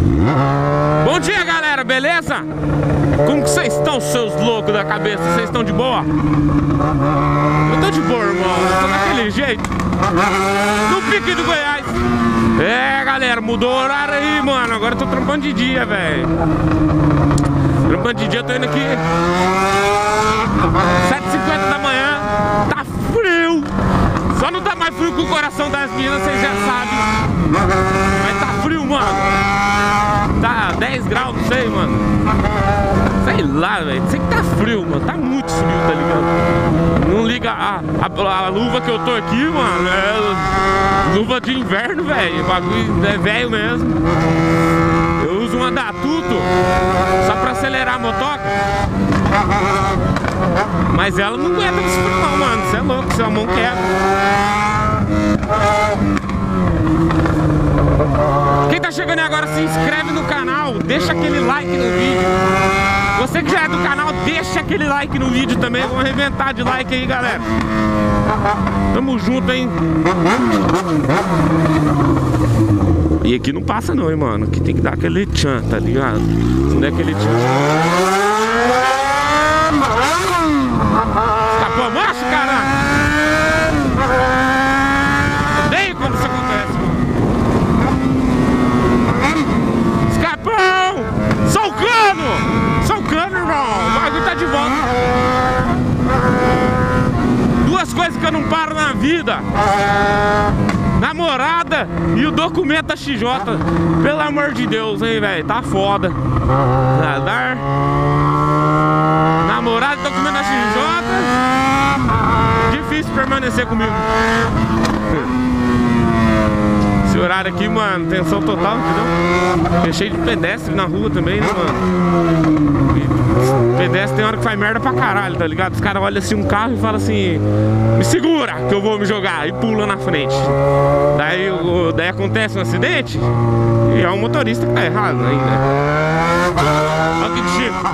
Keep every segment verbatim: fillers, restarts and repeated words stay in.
Bom dia, galera, beleza? Como que vocês estão, seus loucos da cabeça? Vocês estão de boa? Eu tô de boa, irmão. Eu tô daquele jeito. No pique do Goiás. É, galera, mudou o horário aí, mano. Agora eu tô trampando de dia, velho. Trampando de dia, eu tô indo aqui sete e cinquenta da manhã. Tá frio. Só não tá mais frio que o coração das meninas, vocês já sabem. Mas tá frio, mano. Tá dez graus, não sei, mano. Sei lá, velho. Sei que tá frio, mano. Tá muito frio, tá ligado? Não liga a, a, a luva que eu tô aqui, mano. É luva de inverno, velho. O bagulho é velho mesmo. Eu uso uma da Tuto só pra acelerar a motoca. Mas ela não aguenta esse frio, não, mano. Você é louco, sua mão quebra. Quem tá chegando aí agora, se inscreve no canal, deixa aquele like no vídeo. Você que já é do canal, deixa aquele like no vídeo também. Vamos arrebentar de like aí, galera. Tamo junto, hein. E aqui não passa não, hein, mano. Aqui tem que dar aquele tchan, tá ligado? Não é aquele tchan. Escapou a marcha, caralho. Odeio quando isso acontece, mano. Escapão! Sou o cano! Sou o cano, irmão! O bagulho tá de volta. Duas coisas que eu não paro na vida: namorada e o documento da X J. Pelo amor de Deus, hein, velho. Tá foda. Radar. Namorada e documento da X J. Difícil permanecer comigo. Esse horário aqui, mano, tensão total, entendeu? Tem cheio de pedestre na rua também, né, mano? E pedestre tem hora que faz merda pra caralho, tá ligado? Os caras olham assim um carro e falam assim: me segura que eu vou me jogar, e pula na frente. Daí, o, daí acontece um acidente e é o motorista que tá errado ainda. Olha que chico.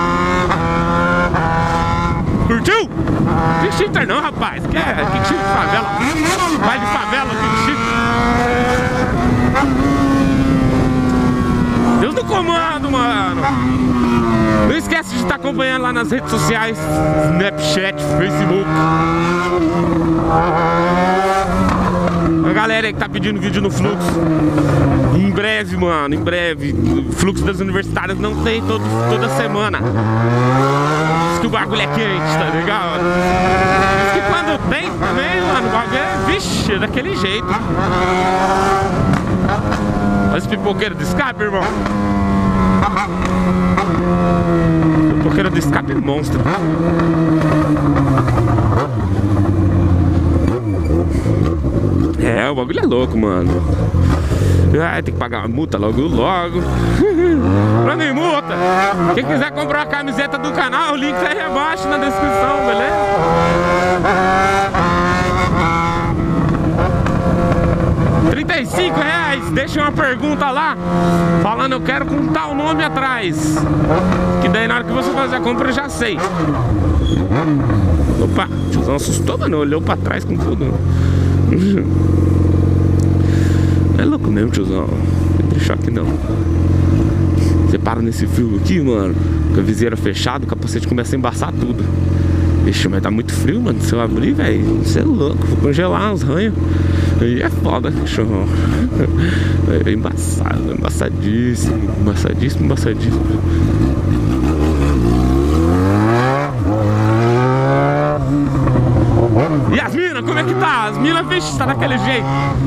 Curtiu? Que cheater não, rapaz. Que é? Que cheater de favela? Vai de favela, que cheater. Deus no comando, mano. Não esquece de estar acompanhando lá nas redes sociais, Snapchat, Facebook. A galera aí que tá pedindo vídeo no Fluxo. Em breve, mano, em breve. Fluxo das universitárias não tem todo, toda semana. Diz que o bagulho é quente, tá ligado? Diz que quando tem também, mano, o bagulho é, vixe, é daquele jeito. Olha esse pipoqueiro de escape, irmão. Pipoqueiro de escape monstro. É, o bagulho é louco, mano. Ai, tem que pagar uma multa logo, logo. Não me multa. Quem quiser comprar uma camiseta do canal, o link tá aí abaixo na descrição, beleza? trinta e cinco reais, deixa uma pergunta lá falando eu quero com tal nome atrás. Que daí na hora que você fazer a compra eu já sei. Opa, o tiozão assustou, mano, olhou pra trás com tudo. É louco mesmo, tiozão. Não tem choque não. Você para nesse frio aqui, mano, com a viseira fechada, o capacete começa a embaçar tudo. Ixi, mas tá muito frio, mano. Se eu abrir, velho, você é louco, vou congelar uns ranhos. Aí é foda, cachorro. É embaçado, embaçadíssimo, embaçadíssimo, embaçadíssimo. E as minas, como é que tá? As minas, vixe, tá daquele jeito.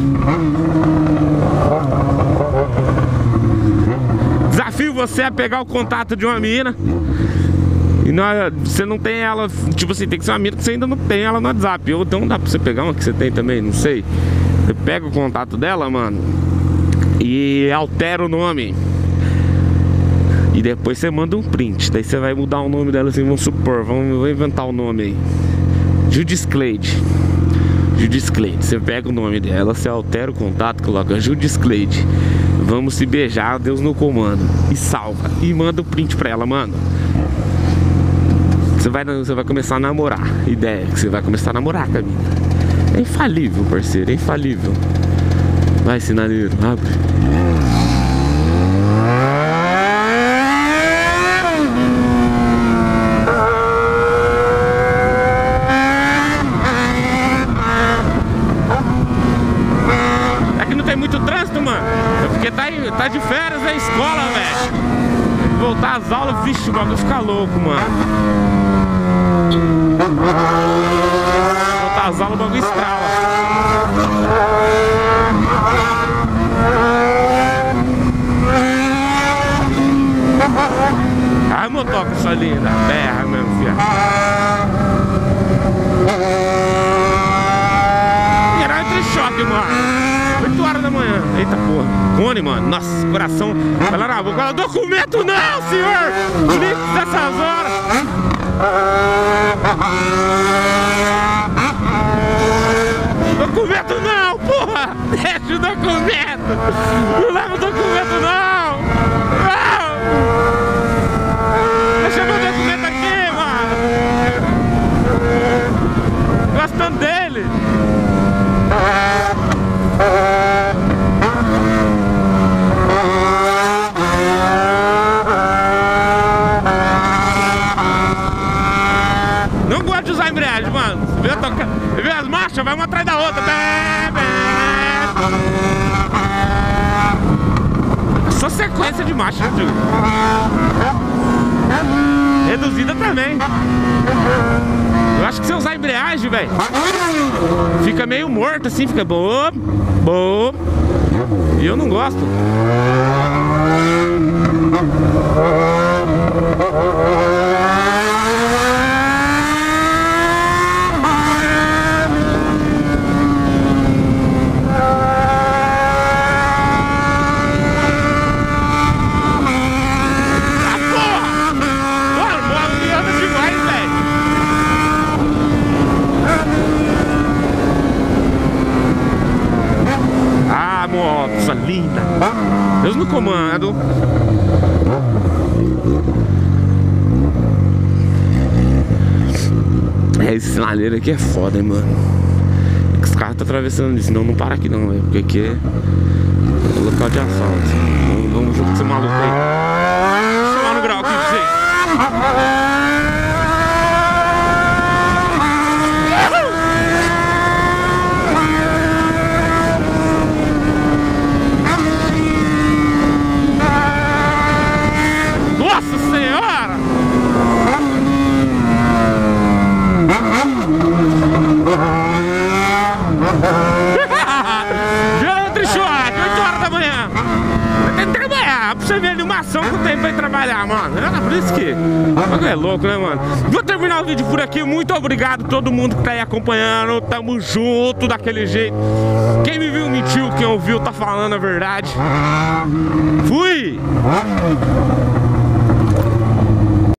Desafio você a pegar o contato de uma mina e não, você não tem ela, tipo assim, tem que ser uma mina que você ainda não tem ela no WhatsApp. Ou então dá pra você pegar uma que você tem também, não sei. Você pega o contato dela, mano, e altera o nome. E depois você manda um print. Daí você vai mudar o nome dela assim, vamos supor, vamos inventar o nome aí. Judiscleide. Judiscleide. Você pega o nome dela, você altera o contato, coloca Judiscleide. Vamos se beijar, Deus no comando. E salva. E manda o print pra ela, mano. Você vai, você vai começar a namorar. Ideia que você vai começar a namorar, Camila. É infalível, parceiro, é infalível. Vai, sinaleiro, abre. tá de férias da escola, velho. Voltar às aulas, vixe, o bagulho fica louco, mano. Voltar às aulas, o bagulho estrala. Ai, motoca, sua linda. Terra mesmo, filha. Era entre choque, mano. oito horas da manhã. Eita porra. Cone, mano. Nossa, coração. Vai lá na boca. Documento não, senhor! Lix dessas horas. Documento não, porra! Deixa o documento! Não leva o documento não! Não! Deixa meu documento aqui, mano! Gostando dele! Não gosto de usar embreagem, mano! Vê, toca... Vê as marchas, vai uma atrás da outra! Só sequência de marcha, tio. Reduzida também. Eu acho que se eu usar embreagem, velho, fica meio morto assim, fica bom, bom. E eu não gosto. Nossa, linda! Deus no comando! É, esse sinaleiro aqui é foda, hein, mano? É que os carros estão atravessando isso, senão não para aqui não, velho. Porque aqui é local de assalto. Vamos, vamos junto com esse maluco aí. Deixa eu chamar no grau aqui pra vocês. Pra você ver a animação que eu tenho pra ir trabalhar, mano. É por isso que é louco, né, mano? Vou terminar o vídeo por aqui. Muito obrigado a todo mundo que tá aí acompanhando. Tamo junto daquele jeito. Quem me viu mentiu, quem ouviu tá falando a verdade. Fui!